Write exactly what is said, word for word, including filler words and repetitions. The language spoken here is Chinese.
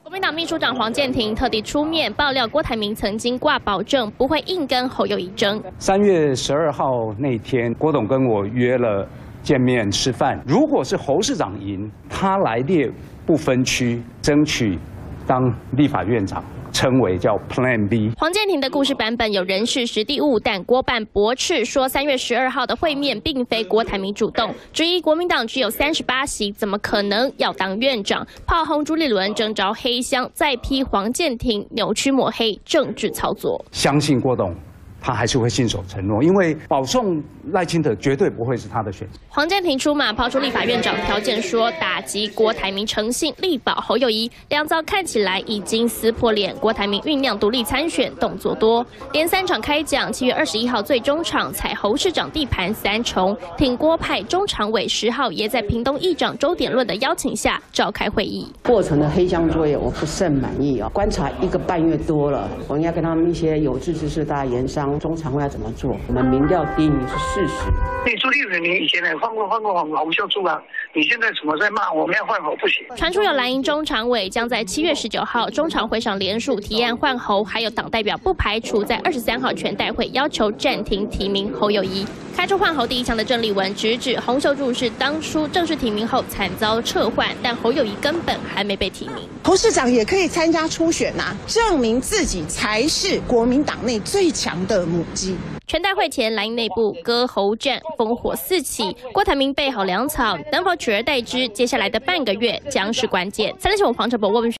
国民党秘书长黄健庭特地出面爆料，郭台铭曾经挂保证不会硬跟侯友宜争。 三月十二号那天，郭董跟我约了见面吃饭。如果是侯市长赢，他来列不分区，争取当立法院长。 称为叫 Plan B。 黄健庭的故事版本有人事实地误，但郭办驳斥说，三月十二号的会面并非郭台铭主动，质疑国民党只有三十八席，怎么可能要当院长？炮轰朱立伦征召黑箱，再批黄健庭扭曲抹黑，政治操作。 相信郭董。 他还是会信守承诺，因为保送赖清德绝对不会是他的选择。 黄健庭出马抛出立法院长条件，说打击郭台铭诚信，力保侯友宜。两造看起来已经撕破脸，郭台铭酝酿独立参选，动作多，连三场开讲，七月二十一号最终场采侯市长地盘三重，挺郭派中常委十号也在屏东议长周典论的邀请下召开会议。 过程的黑箱作业我不甚满意啊、哦，观察一个半月多了，我应该跟他们一些有志之士、大研商。 中常会要怎么做？我们民调第一名是事实。 你朱立伦，你以前也换过换过侯孝柱啊，你现在怎么在骂我们要换侯不行？ 传出有蓝营中常委将在七月十九号中常会上联署提案换侯，还有党代表不排除在二十三号全代会要求暂停提名侯友宜。开出换侯第一枪的郑丽文直指洪秀柱是当初正式提名后惨遭撤换，但侯友宜根本还没被提名。 侯市长也可以参加初选呐、啊，证明自己才是国民党内最强的母鸡。 全代会前，蓝营内部割喉战烽火四起，郭台铭备好粮草，能否取而代之？接下来的半个月将是关键。三立新闻黄哲博、魏文。